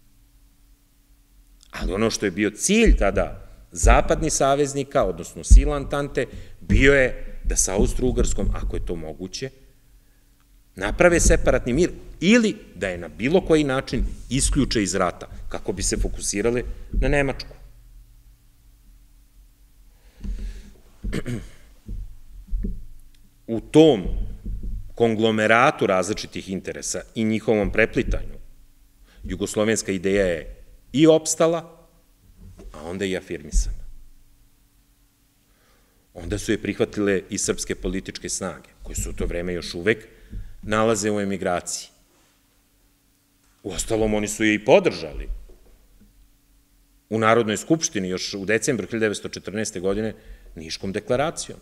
[SPEAKER 1] Ali ono što je bio cilj tada zapadnih saveznika, odnosno sila Antante, bio je da sa Austro-Ugarskom, ako je to moguće, naprave separatni mir ili da je na bilo koji način isključe iz rata, kako bi se fokusirale na Nemačku. U tom konglomeratu različitih interesa i njihovom preplitanju, jugoslovenska ideja je i opstala, a onda i afirmisana. Onda su je prihvatile i srpske političke snage, koje su u to vreme još uvek nalaze u emigraciji. Uostalom, oni su je i podržali u Narodnoj skupštini još u decembru hiljadu devetsto četrnaeste. godine Niškom deklaracijom.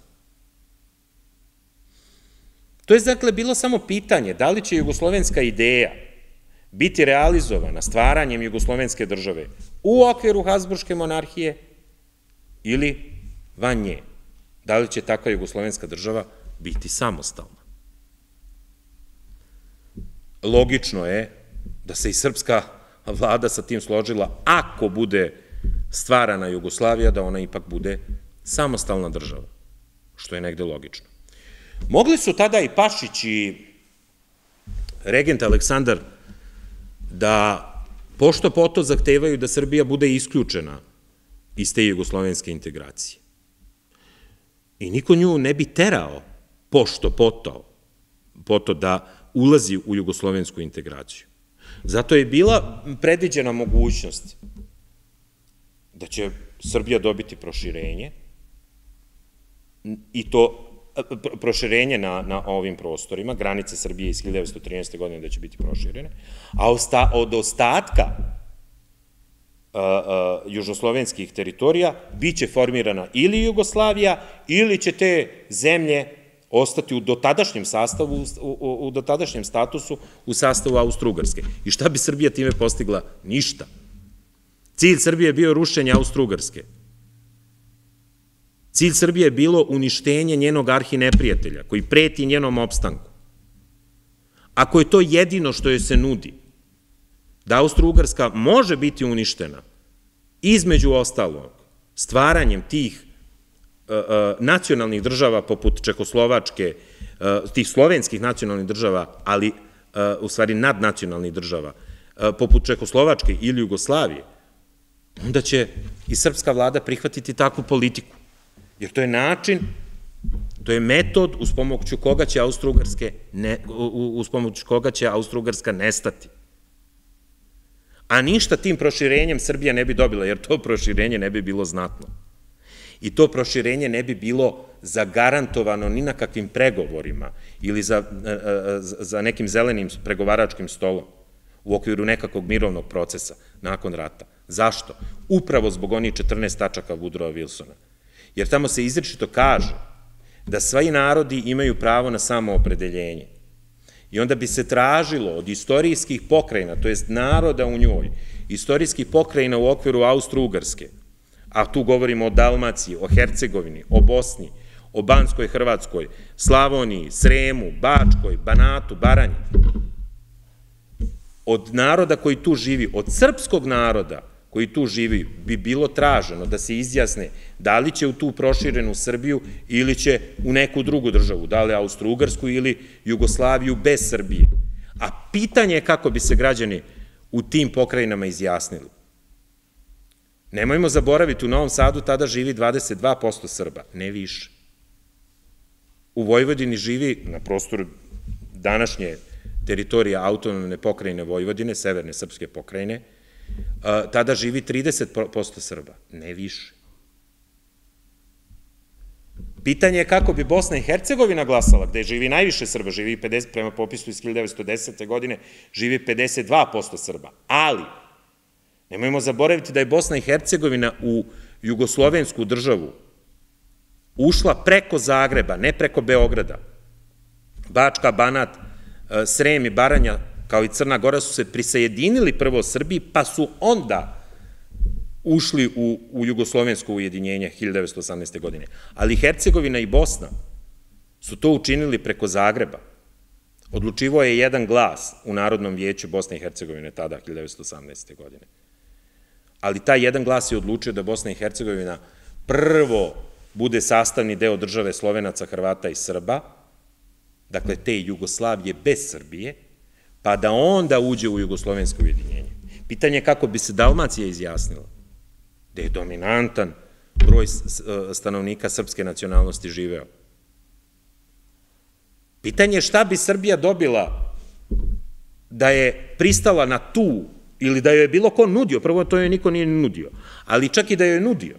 [SPEAKER 1] To je, dakle, bilo samo pitanje da li će jugoslovenska ideja biti realizovana stvaranjem jugoslovenske države u okviru Habsburške monarhije ili van nje. Da li će takva jugoslovenska država biti samostalna? Logično je da se i srpska vlada sa tim složila, ako bude stvarana Jugoslavija, da ona ipak bude samostalna država, što je negde logično. Mogli su tada i Pašić i regent Aleksandar da pošto poto zahtevaju da Srbija bude isključena iz te jugoslovenske integracije. I niko nju ne bi terao pošto poto, poto da ulazi u jugoslovensku integraciju. Zato je bila predviđena mogućnost da će Srbija dobiti proširenje i to proširenje na ovim prostorima, granice Srbije iz hiljadu devetsto trinaeste. godine da će biti proširene, a od ostatka južnoslovenskih teritorija biće formirana ili Jugoslavija, ili će te zemlje ostati u dotadašnjem sastavu, u dotadašnjem statusu u sastavu Austro-Ugarske. I šta bi Srbija time postigla? Ništa. Cilj Srbije je bio rušenje Austro-Ugarske. Cilj Srbije je bilo uništenje njenog arhineprijatelja, koji preti njenom opstanku. Ako je to jedino što joj se nudi, da Austro-Ugarska može biti uništena, između ostalog, stvaranjem tih nacionalnih država poput Čehoslovačke, tih slovenskih nacionalnih država, ali u stvari nadnacionalnih država, poput Čehoslovačke ili Jugoslavije, onda će i srpska vlada prihvatiti takvu politiku. Jer to je način, to je metod uz pomoću koga će Austro-Ugarske, uz pomoću koga će Austro-Ugarska nestati. A ništa tim proširenjem Srbija ne bi dobila, jer to proširenje ne bi bilo znatno. I to proširenje ne bi bilo zagarantovano ni na kakvim pregovorima ili za nekim zelenim pregovaračkim stolom u okviru nekakvog mirovnog procesa nakon rata. Zašto? Upravo zbog onih četrnaest tačaka Woodrowa Wilsona. Jer tamo se izričito kaže da svi narodi imaju pravo na samoopredeljenje. I onda bi se tražilo od istorijskih pokrajina, to jest naroda u njoj, istorijskih pokrajina u okviru Austro-Ugarske, a tu govorimo o Dalmaciji, o Hercegovini, o Bosni, o Banskoj Hrvatskoj, Slavoniji, Sremu, Bačkoj, Banatu, Baranji, od naroda koji tu živi, od srpskog naroda koji tu živi, bi bilo traženo da se izjasne da li će u tu proširenu Srbiju ili će u neku drugu državu, da li Austro-Ugarsku ili Jugoslaviju bez Srbije. A pitanje je kako bi se građani u tim pokrajinama izjasnili. Nemojmo zaboraviti, u Novom Sadu tada živi dvadeset dva posto Srba, ne više. U Vojvodini živi, na prostoru današnje teritorije autonomne pokrajine Vojvodine, severne srpske pokrajine, tada živi trideset posto Srba, ne više. Pitanje je kako bi Bosna i Hercegovina glasala, gde živi najviše Srba, živi prema popisu iz hiljadu devetsto desete. godine, živi pedeset dva posto Srba, ali nemojmo zaboraviti da je Bosna i Hercegovina u jugoslovensku državu ušla preko Zagreba, ne preko Beograda. Bačka, Banat, Srem i Baranja, kao i Crna Gora, su se prisajedinili prvo Srbiji, pa su onda ušli u jugoslovensko ujedinjenje hiljadu devetsto osamnaeste. godine. Ali Hercegovina i Bosna su to učinili preko Zagreba. Odlučivao je jedan glas u Narodnom vijeću Bosne i Hercegovine tada, hiljadu devetsto osamnaeste. godine. Ali taj jedan glas je odlučio da Bosna i Hercegovina prvo bude sastavni deo države Slovenaca, Hrvata i Srba, dakle te Jugoslavije bez Srbije, pa da onda uđe u jugoslovensko ujedinjenje. Pitanje je kako bi se Dalmacija izjasnila, gde je dominantan broj stanovnika srpske nacionalnosti živeo. Pitanje je šta bi Srbija dobila da je pristala na tu, ili da joj je bilo ko nudio, prvo to joj niko nije nudio, ali čak i da joj je nudio,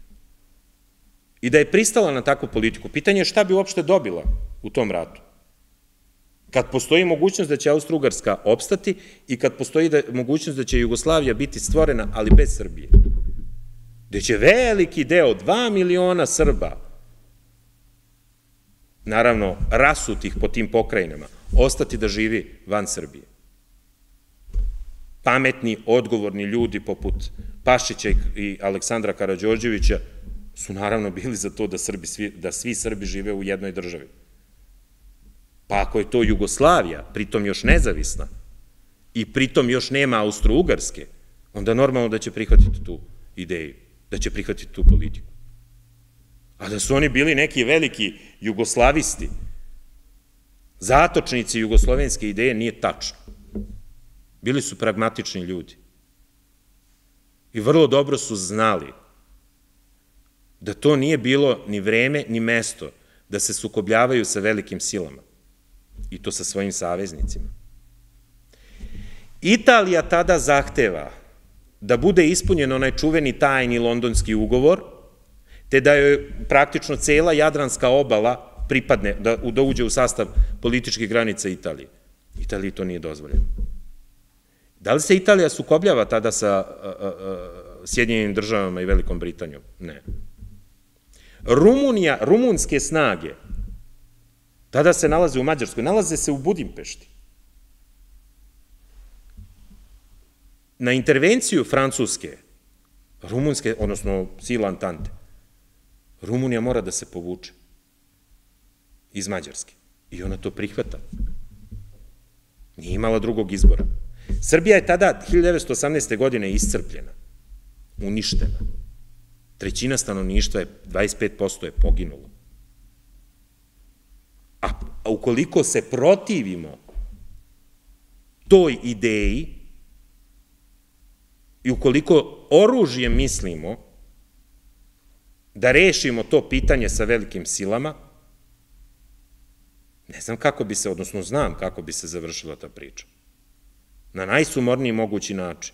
[SPEAKER 1] i da je pristala na takvu politiku. Pitanje je šta bi uopšte dobila u tom ratu. Kad postoji mogućnost da će Austro-Ugarska opstati i kad postoji mogućnost da će Jugoslavija biti stvorena, ali bez Srbije, gde će veliki deo, dva miliona Srba, naravno rasutih po tim pokrajinama, ostati da živi van Srbije. Pametni, odgovorni ljudi poput Pašića i Aleksandra Karađorđevića su naravno bili za to da svi Srbi žive u jednoj državi. Pa ako je to Jugoslavija, pritom još nezavisna, i pritom još nema Austro-Ugarske, onda normalno da će prihvatiti tu ideju, da će prihvatiti tu politiku. A da su oni bili neki veliki jugoslavisti, zatočnici jugoslovenske ideje, nije tačno. Bili su pragmatični ljudi. I vrlo dobro su znali da to nije bilo ni vreme, ni mesto da se sukobljavaju sa velikim silama. I to sa svojim saveznicima. Italija tada zahteva da bude ispunjen onaj čuveni tajni londonski ugovor, te da joj praktično cela Jadranska obala pripadne, da uđe u sastav političkih granica Italije. Italiji to nije dozvoljeno. Da li se Italija sukobljava tada sa Sjedinjenim državama i Velikom Britanijom? Ne. Rumunija, rumunske snage, tada se nalaze u Mađarskoj, nalaze se u Budimpešti. Na intervenciju Francuske, rumunske, odnosno sila Antante, Rumunija mora da se povuče iz Mađarske. I ona to prihvata. Nije imala drugog izbora. Srbija je tada hiljadu devetsto osamnaeste. godine iscrpljena, uništena. Trećina stanovništva, dvadeset pet posto je poginulo. A ukoliko se protivimo toj ideji i ukoliko oružjem mislimo da rešimo to pitanje sa velikim silama, ne znam kako bi se, odnosno znam kako bi se završila ta priča. Na najsumorniji mogući način.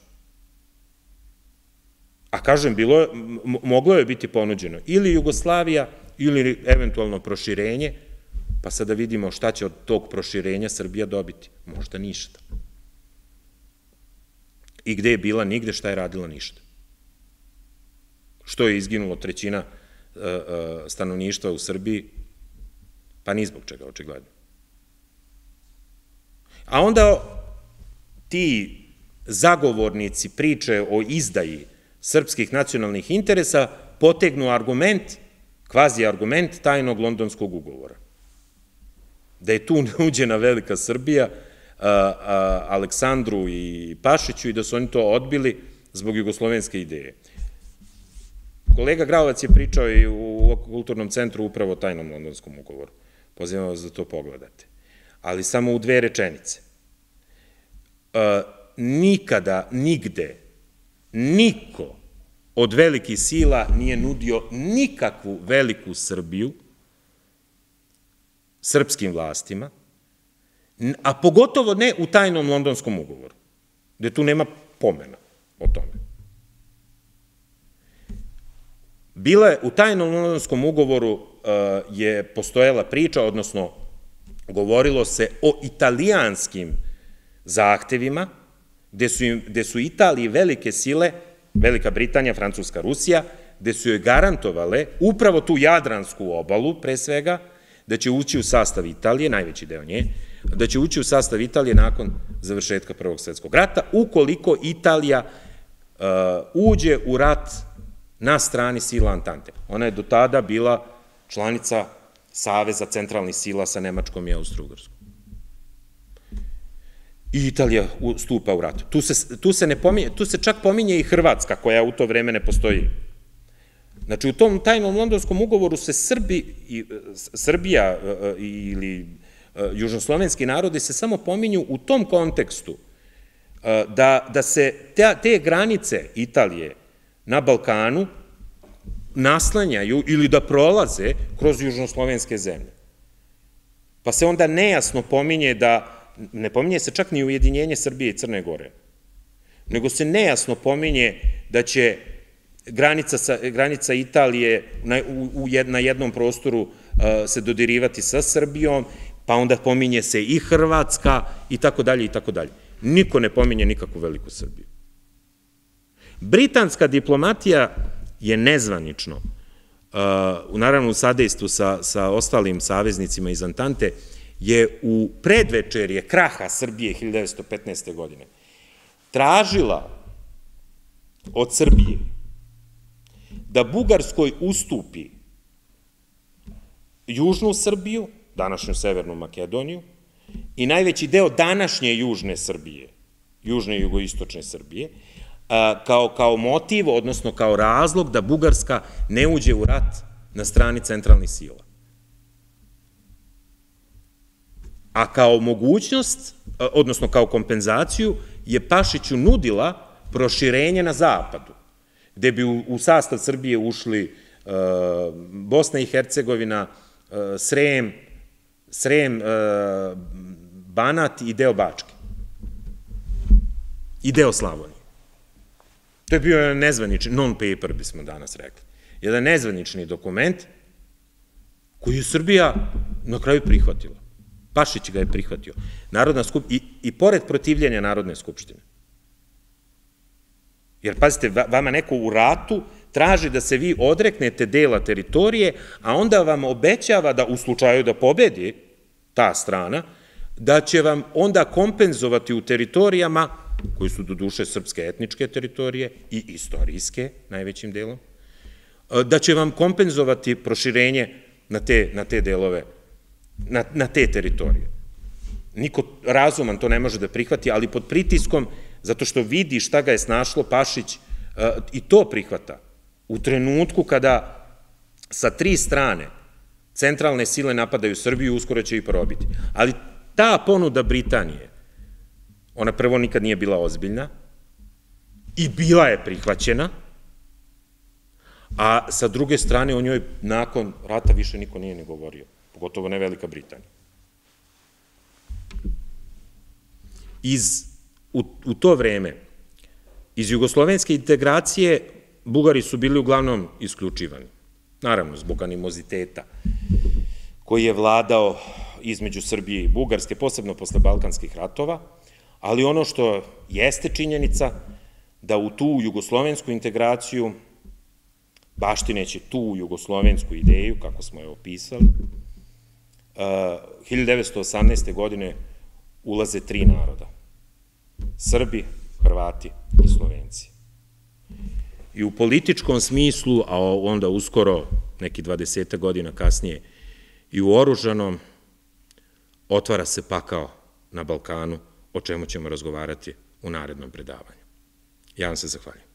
[SPEAKER 1] A kažem, moglo je biti ponuđeno ili Jugoslavija ili eventualno proširenje, pa sad da vidimo šta će od tog proširenja Srbija dobiti. Možda ništa. I gde je bila nigde, šta je radila ništa. Što je izginulo trećina stanovništva u Srbiji? Pa ni zbog čega, očigledno. A onda ti zagovornici priče o izdaji srpskih nacionalnih interesa potegnu argument, kvazi argument tajnog londonskog ugovora. Da je tu nuđena velika Srbija Aleksandru i Pašiću i da su oni to odbili zbog jugoslovenske ideje. Kolega Graovac je pričao i u kulturnom centru upravo o tajnom londonskom ugovoru. Pozivam vas da to pogledate. Ali samo u dve rečenice. Nikada, nigde, niko od velikih sila nije nudio nikakvu veliku Srbiju srpskim vlastima, a pogotovo ne u tajnom londonskom ugovoru, gde tu nema pomena o tome. Bila je, u tajnom londonskom ugovoru je postojala priča, odnosno govorilo se o italijanskim zahtevima, gde su Italiji velike sile, Velika Britanija, Francuska, Rusija, gde su joj garantovale upravo tu Jadransku obalu, pre svega, da će ući u sastav Italije, najveći deo nje, da će ući u sastav Italije nakon završetka Prvog svetskog rata, ukoliko Italija uđe u rat na strani sila Antante. Ona je do tada bila članica Saveza centralnih sila sa Nemačkom i Austro-Ugarskom. I Italija stupa u rat. Tu se ne pominje, tu se čak pominje i Hrvatska, koja u to vreme ne postoji. Znači, u tom tajnom londonskom ugovoru se Srbija ili južnoslovenski narodi se samo pominju u tom kontekstu da se te granice Italije na Balkanu naslanjaju ili da prolaze kroz južnoslovenske zemlje. Pa se onda nejasno pominje da, ne pominje se čak ni ujedinjenje Srbije i Crne Gore, nego se nejasno pominje da će granica Italije na jednom prostoru se dodirivati sa Srbijom, pa onda pominje se i Hrvatska i tako dalje i tako dalje. Niko ne pominje nikakvu veliku Srbiju. Britanska diplomatija je nezvanično, naravno u sadejstvu sa ostalim saveznicima iz Antante, je u predvečerje kraha Srbije hiljadu devetsto petnaeste. godine tražila od Srbije da Bugarskoj ustupi južnu Srbiju, današnju Severnu Makedoniju, i najveći deo današnje južne Srbije, južne i jugoistočne Srbije, kao motiv, odnosno kao razlog da Bugarska ne uđe u rat na strani centralnih sila. A kao mogućnost, odnosno kao kompenzaciju, je Pašiću nudila proširenje na zapadu, gde bi u sastav Srbije ušli Bosna i Hercegovina, Srem, Srem, Banat i deo Bačke. I deo Slavonije. To je bio jedan nezvanični, non-paper bismo danas rekli. Jedan nezvanični dokument koji je Srbija na kraju prihvatila. Pašić ga je prihvatio. Narodna skupština, i pored protivljenja Narodne skupštine. Jer, pazite, vama neko u ratu traži da se vi odreknete dela teritorije, a onda vam obećava da u slučaju da pobedi ta strana, da će vam onda kompenzovati u teritorijama, koji su do duše srpske etničke teritorije i istorijske, najvećim delom, da će vam kompenzovati proširenje na te delove, na te teritorije. Niko razuman to ne može da prihvati, ali pod pritiskom, zato što vidi šta ga je snašlo, Pašić i to prihvata. U trenutku kada sa tri strane centralne sile napadaju Srbiju, uskoro će i porobiti. Ali ta ponuda Britanije, ona prvo nikad nije bila ozbiljna i bila je prihvaćena, a sa druge strane o njoj nakon rata više niko nije ni govorio, pogotovo ne Velika Britanija. U to vreme, iz jugoslovenske integracije, Bugari su bili uglavnom isključivani. Naravno, zbog animoziteta koji je vladao između Srbije i Bugarske, posebno posle Balkanskih ratova, ali ono što jeste činjenica, da u tu jugoslovensku integraciju, baštineći tu jugoslovensku ideju, kako smo je opisali, hiljadu devetsto osamnaeste. godine ulaze tri naroda. Srbi, Hrvati i Slovenci. i u političkom smislu, a onda uskoro, neki dvadesetak godina kasnije, i u oružanom, otvara se pakao na Balkanu, o čemu ćemo razgovarati u narednom predavanju. Ja vam se zahvaljujem.